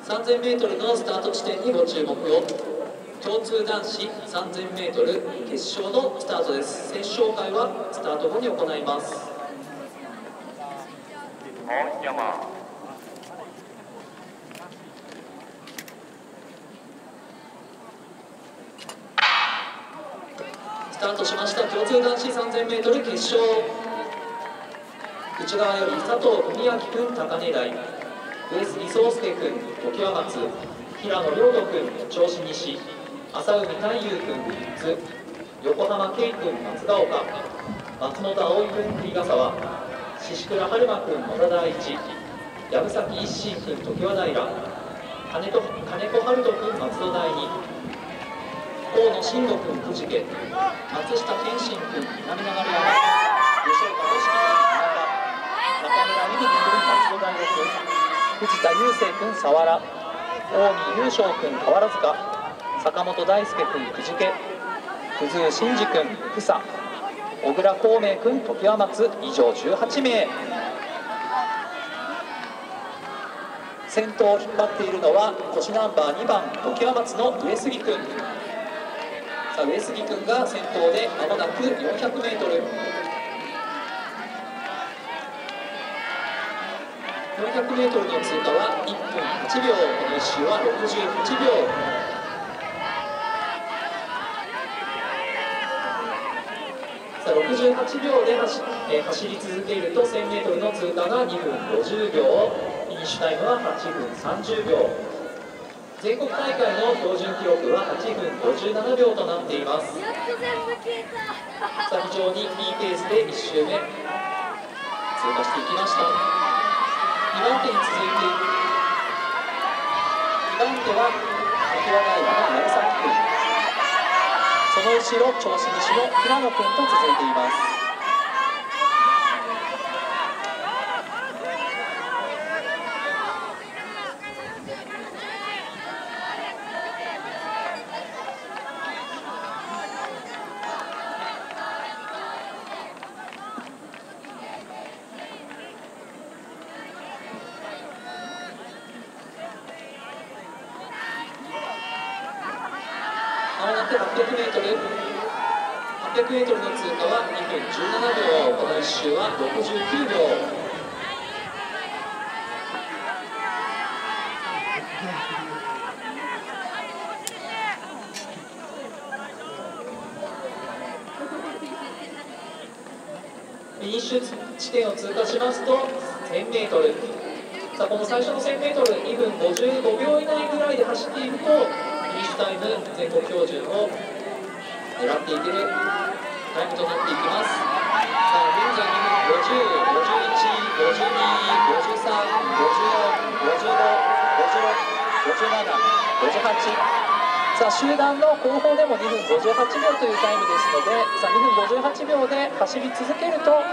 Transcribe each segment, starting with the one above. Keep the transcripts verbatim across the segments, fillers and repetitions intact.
さんぜんメートルのスタート地点にご注目を。共通男子 さんぜんメートル 決勝のスタートです。選手紹介はスタート後に行います。スタートしました。共通男子 さんぜんメートル 決勝。内側より佐藤文明君高根台、上杉壮介君常盤松、平野亮斗君銚子西、浅海太夫君津、横浜圭君松ヶ丘、松本葵君栗ヶ沢、宍倉春馬君野田大一、藪崎一心君常盤平、金子金子春人君松戸第二、河野慎吾君くじけ、松下健信君南流山、吉岡良樹君中村美美君松戸第六、藤田雄星君佐原、近江優勝君河原塚、坂本大輔君くじけ、久津真嗣君久佐、小倉孔明君常盤松、以上じゅうはちめい。先頭を引っ張っているのは腰ナンバーにばん常盤松の上杉君。さあ上杉君が先頭でまもなく よんひゃくメートル。よんひゃくメートルの通過はいっぷんはちびょう、このいっ周はろくじゅうはちびょう。さあろくじゅうはちびょうで走、えー、走り続けると せんメートルの通過がにふんごじゅうびょう、フィニッシュタイムははちふんさんじゅうびょう。全国大会の標準記録ははちふんごじゅうななびょうとなっています。さあ非常にいいペースでいっ周目通過していきました。にばんてに続いてにばんては常盤平の藪崎君、その後ろ銚子西の平野君と続いています。まもなくはっぴゃくメートル、はっぴゃくメートルの通過はにふんじゅうななびょう、このいっ周はろくじゅうきゅうびょう。フィニッシュ地点を通過しますと せんメートル。さあこの最初の せんメートルにふんごじゅうごびょう以内ぐらいで走っていくとフィニッシュタイム全国標準を狙っていけるタイムとなっていきます。さあ現在にふんごじゅう、ごじゅういち、ごじゅうに、ごじゅうさん、ごじゅうよん、ごじゅうご、ごじゅうろく、ごじゅうなな、ごじゅうはち。さあ集団の後方でもにふんごじゅうはちびょうというタイムですので、さあにふんごじゅうはちびょうで走り続けると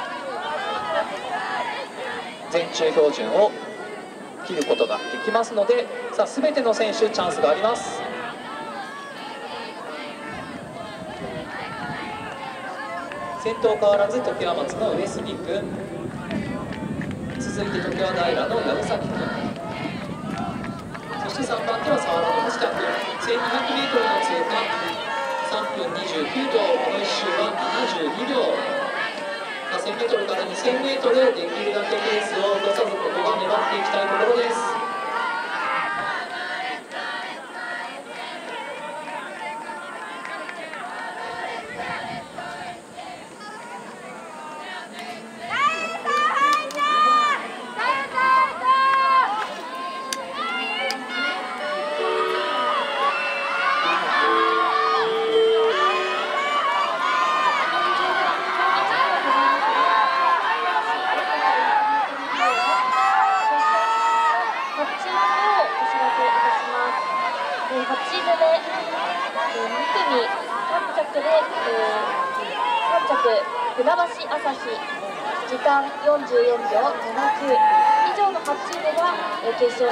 全中標準を切ることができますので、さあ全ての選手チャンスがあります。先頭変わらず常盤松の上杉君、続いて常盤平の藪崎君、そしてさんばんては佐原の藤田君。せんにひゃくメートルの通過さんぷんにじゅうきゅうびょう、このいっ周はななじゅうにびょう。せんメートルからにせんメートルできるだけペースを落とさず、ここは粘っていきたいところです。 はちぶめ、にくみさん着で、えー、さん着船橋朝日、時間よんじゅうよんびょうななきゅう、以上のはちチームが、えー、決勝進出です。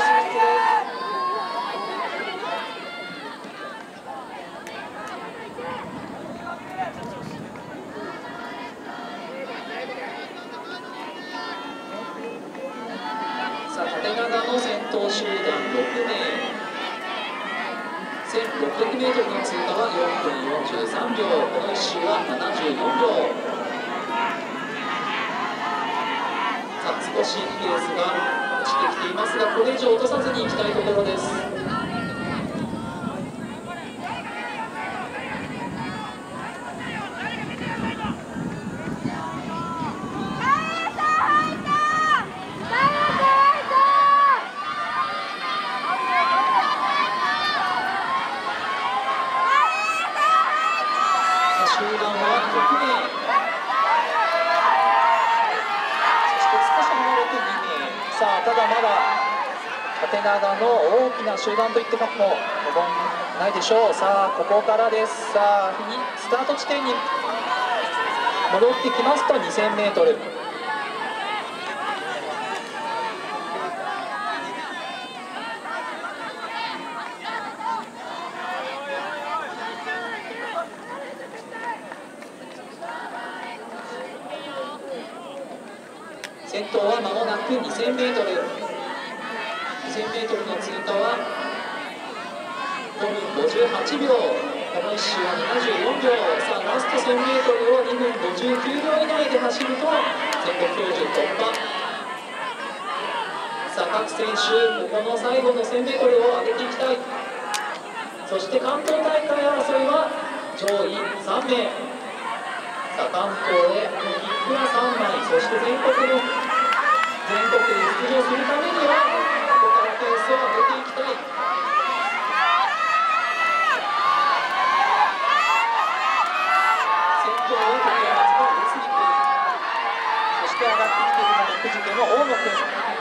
ささあ縦長の先頭集団ろくめい、せんろっぴゃくメートルの通過はよんぷんよんじゅうさんびょう、このいっ周はななじゅうよんびょう。さあ少しペースが落ちてきていますが、これ以上落とさずにいきたいところです。 ただまだ縦長の大きな集団といっても過言ないでしょう。さあここからです。さあスタート地点に戻ってきますと にせんメートル。 先頭は間もなく にせんメートル、にせんメートルの通過はごふんごじゅうはちびょう、このいっ周はななじゅうよんびょう。さあラスト せんメートルをにふんごじゅうきゅうびょう以内で走ると全国標準突破。さあ各選手、ここの最後の せんメートルを上げていきたい。そして関東大会争いは上位さんめい。さあ関東への切符はさんまい、そして全国の全国に出場するためにはここからペースを上げていきたい。先頭は竹谷松の上杉君、 そして上がってきているのがくじけの大野君、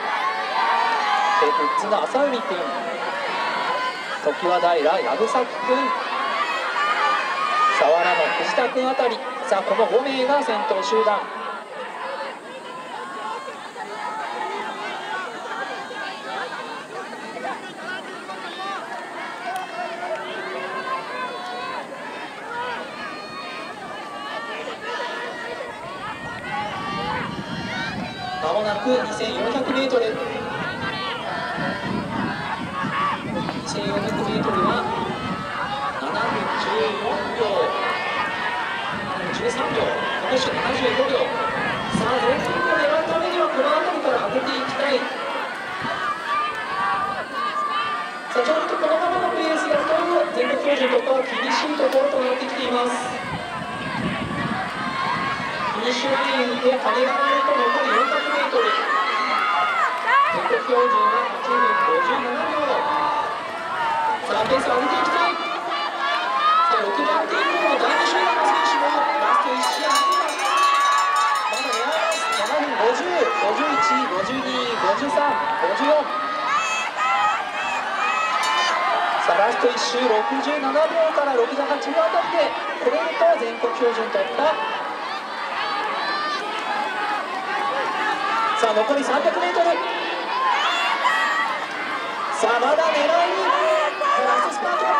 富津の浅海君、常盤平藪崎君、佐原の藤田君あたり。さあこのごめいが先頭集団。 まもなくにせんよんひゃくメートル、にせんよんひゃくメートルはななふんじゅうよんびょう、ななふんじゅうさんびょう、この人ななじゅうごびょう。さあ全国を狙うためにはこの辺りから上げていきたい。さあちょっとこのままのペースだと全国標準突破は厳しいところとなってきています。フィニッシュラインで鐘が鳴ると残りよんひゃくメートル、全国標準ははちふんごじゅうななびょう。さあペースを上げていきたい。さあろくばんて以降の第二集団の選手もラストいっ周まだ狙います。 ななふんごじゅう、ごじゅういち、ごじゅうに、ごじゅうさん、ごじゅうよん。さあラストいっ周ろくじゅうななびょうからろくじゅうはちびょうあたりでこれると全国標準突破。さあ残りさんびゃくメートル。さあまだ狙いにラストスパート。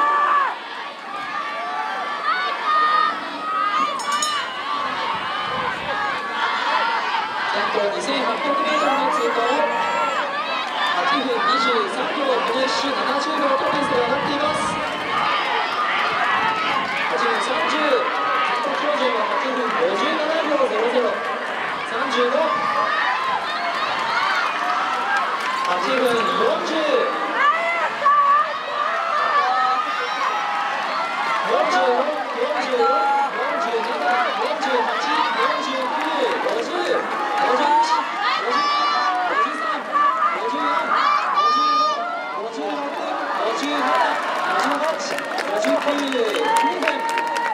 先頭にせんはっぴゃくメートルの通過をはちふんにじゅうさんびょう、このいっ周ななじゅうびょうとペースで上がっています。はちふんさんじゅう、全国標準ははちふんごじゅうななびょうゼロゼロ、さんじゅうご、はちふんよんじゅう、よんじゅうろく、よんじゅうろく、よんじゅうなな、よんじゅうはち、よんじゅうきゅう、ごじゅう、ごじゅういち、ごじゅうに、ごじゅうさん、ごじゅうよん、ごじゅうご、ごじゅうろく、ごじゅうなな、ごじゅうはち、ごじゅうきゅう、きゅうふん。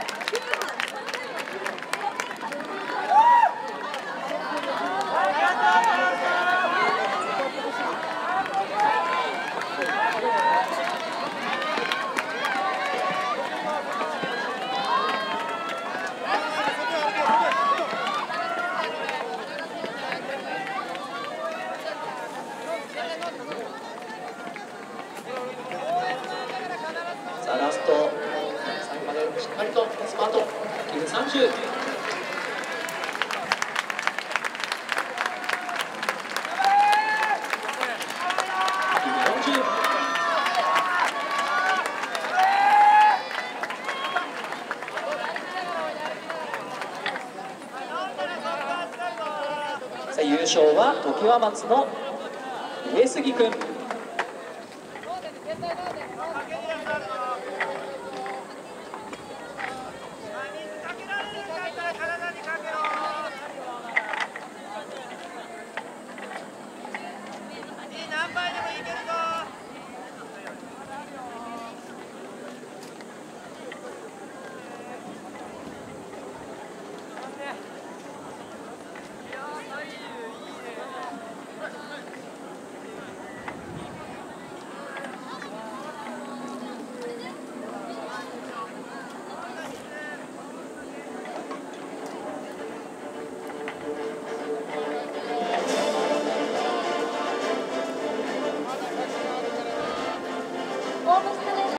さあラスト最後までしっかりとスパート、きゅうふんさんじゅう。 は常盤松の上杉君。